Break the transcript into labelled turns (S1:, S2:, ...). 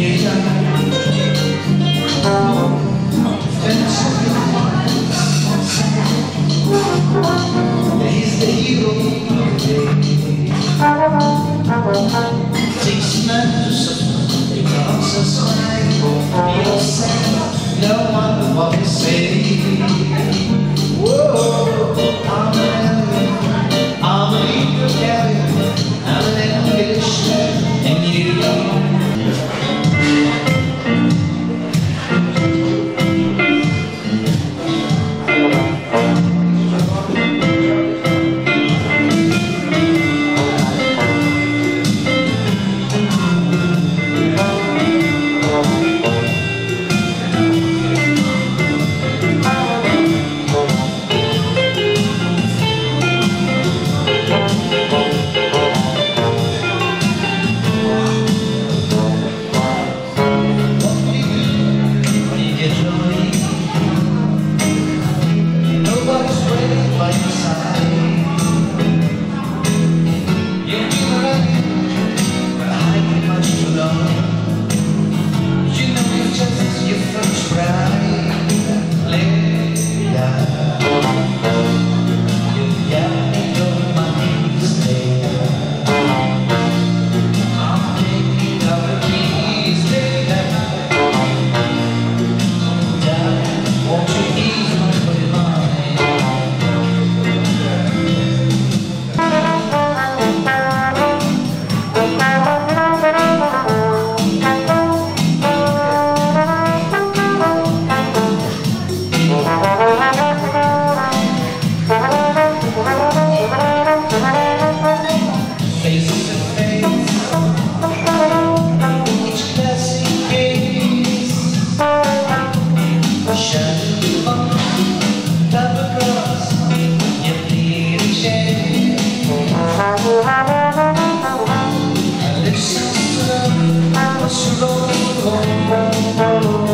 S1: He's the hero of the day. Takes man to suffer, he comes a smile. He'll say, no matter what he say. Whoa, I'm a leader, carrier, I'm an ambition, and you. Listen to them, what's your